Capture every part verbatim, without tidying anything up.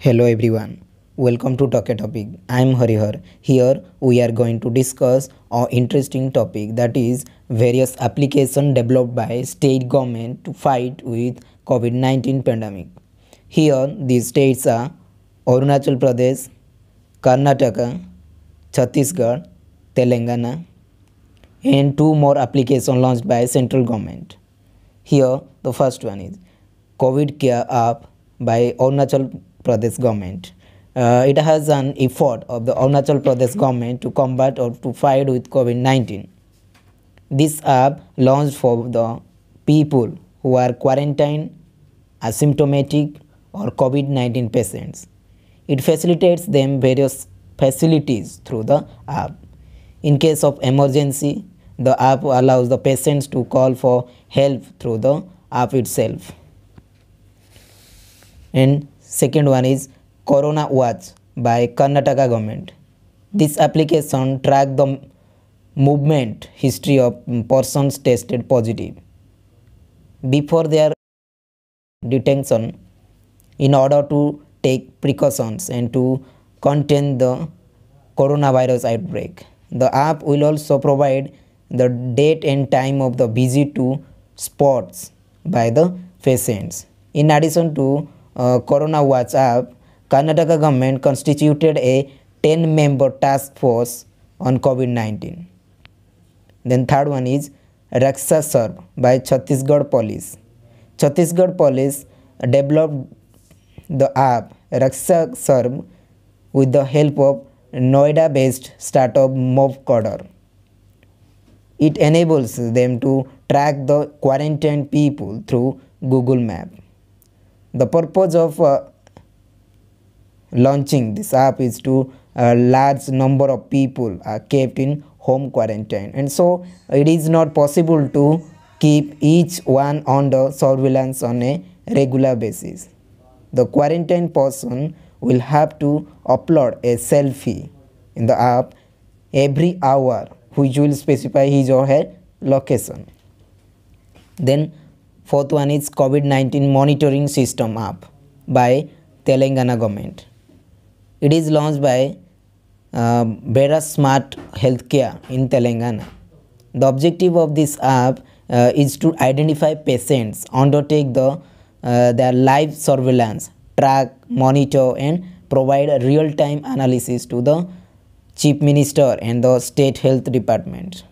Hello everyone, welcome to Talk a Topic. I am Harihar. Here we are going to discuss an interesting topic, that is various applications developed by state government to fight with COVID nineteen pandemic. Here these states are Arunachal Pradesh, Karnataka, Chhattisgarh, Telangana, and two more applications launched by central government. Here the first one is COVID Care app by Arunachal Pradesh government. Uh, it has an effort of the Arunachal Pradesh government to combat or to fight with COVID nineteen. This app launched for the people who are quarantined, asymptomatic or COVID nineteen patients. It facilitates them various facilities through the app. In case of emergency, the app allows the patients to call for help through the app itself. And second one is Corona Watch by Karnataka government. This application tracks the movement history of persons tested positive before their detention in order to take precautions and to contain the coronavirus outbreak. The app will also provide the date and time of the visit to spots by the patients. In addition to uh, Corona Watch app, Karnataka government constituted a ten member task force on COVID nineteen. Then third one is Raksha Sarv by Chhattisgarh Police. Chhattisgarh Police developed the app Raksha Sarv with the help of Noida-based startup Movcoder. It enables them to track the quarantined people through Google Map. The purpose of uh, launching this app is to a large number of people are kept in home quarantine, and so it is not possible to keep each one under surveillance on a regular basis. The quarantined person will have to upload a selfie in the app every hour, which will specify his or her location. Then fourth one is COVID nineteen monitoring system app by Telangana government. It is launched by uh, Better Smart Healthcare in Telangana. The objective of this app uh, is to identify patients, undertake the uh, their live surveillance, track, monitor and provide real-time analysis to the Chief Minister and the State Health Department.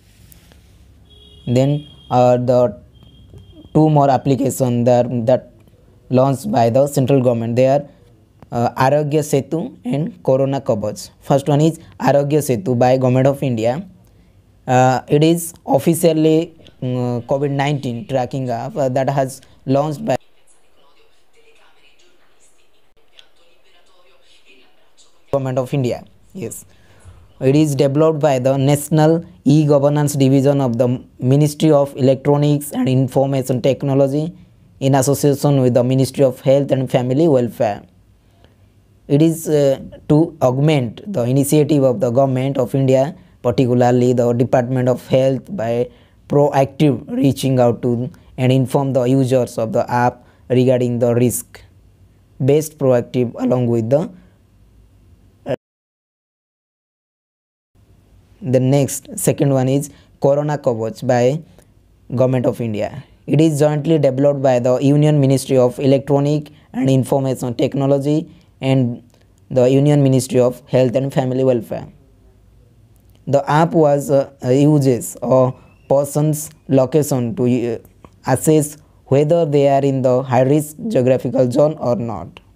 Then uh, the two more applications that, that launched by the central government. They are uh, Arogya Setu and Corona Kavach. First one is Arogya Setu by Government of India. Uh, it is officially uh, COVID nineteen tracking app uh, that has launched by Government of India. Yes, it is developed by the National E-Governance Division of the Ministry of Electronics and Information Technology in association with the Ministry of Health and Family Welfare. It is uh, to augment the initiative of the Government of India, particularly the Department of Health, by proactive reaching out to and inform the users of the app regarding the risk. Based proactive along with the The next, second one is Corona Kavach by Government of India. It is jointly developed by the Union Ministry of Electronic and Information Technology and the Union Ministry of Health and Family Welfare. The app was uh, uses a person's location to uh, assess whether they are in the high-risk geographical zone or not.